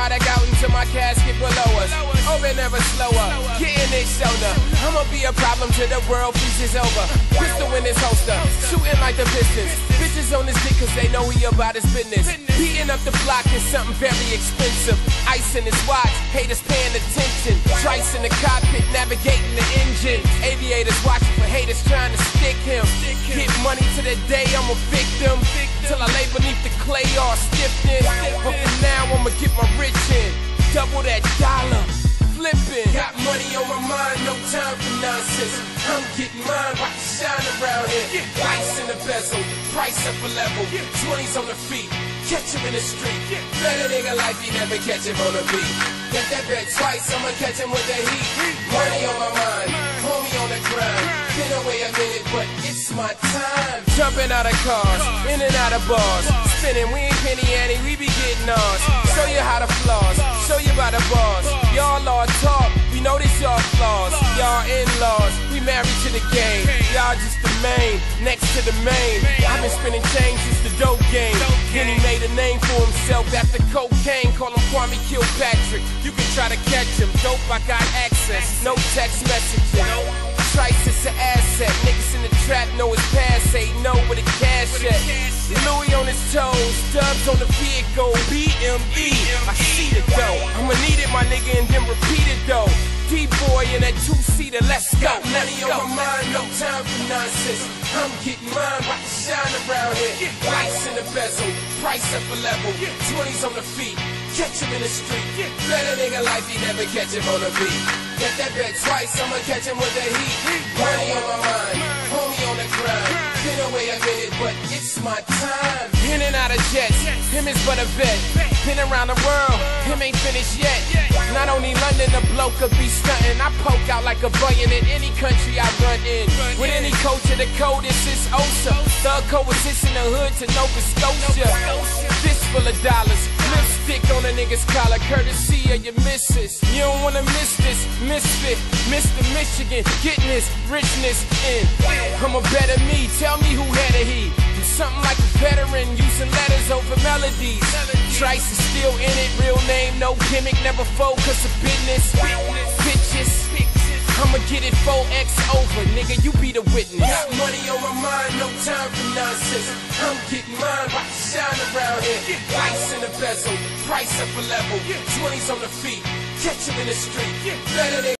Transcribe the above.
product out into my casket below us. Over never slower, getting it shoulder. I'ma be a problem to the world, peace is over. Pistol in his holster, shooting like the Pistons. Bitches on his dick cause they know he about his business. Beating up the block is something very expensive. Ice in his watch, haters paying attention. Trice in the cockpit, navigating the engine. Aviators watching for haters trying to stick him. Get money to the day I'm a victim. Till I lay beneath the clay all stiffened. But for now I'ma get my rich in. Double that dollar, flipping. Got money on my mind, no time for nonsense. I'm getting mine, rock the shine around here. Ice in the bezel, price up a level. 20s on the feet, catch him in the street. Better nigga like you never catch him on the beat. Get that bet twice, I'ma catch him with the heat. Money on my mind, homie on the grind. Been away a minute, but it's my time. Jumping out of cars, in and out of bars. Spinning, we ain't penny ante, we be getting ours. Show you how to floss, show you by the bars. Y'all all talk, we know this y'all flaws. Y'all in-laws, we married to the game. Y'all just the main, next to the main. I've been spinning change since the dope game. Then he made a name for himself after cocaine. Call him Kwame Kilpatrick. You can try to catch him. Dope, I got access. No text messaging. Trice, it's an asset. Niggas in the trap know his past. Say no with a cash at. Louis on his toes, Dubs on the vehicle. BME, I see the dough. I'ma need it, my nigga, and then repeat it though. D-boy in that two-seater, let's go. Money on my mind, no time for nonsense. I'm getting mine, rock the shine around here. Ice in the bezel, price up a level. 20s on the feet, catch him in the street. Better nigga like he never catch him on the beat. Get that bet twice, I'ma catch him with the heat. Money on my mind, homie on the grind. Been away a minute, but it's my time. In and out of jets, him is but a vet. Been around the world, him ain't finished yet. Not only London, the bloke could be stunting. I poke out like a bunion in any country I run in. With any culture, the coldest is Osa. Thug coexist in the hood to Nova Scotia. Fist full of dollars, lipstick on a nigga's collar, courtesy of your missus. You don't wanna miss this, misfit, Mr. Michigan, getting his richness in. I'm a better me, tell me who had a he. I'm something like a veteran, using letters over melodies. Trice is still in it, real name, no gimmick, never focus of business. Bitches, I'ma get it 4X over, nigga, you be the witness. Got money on my mind, no time for nonsense. I'm getting mine, rock the shine around here. Ice in the bezel, price up a level. 20s on the feet, catch him in the street. Better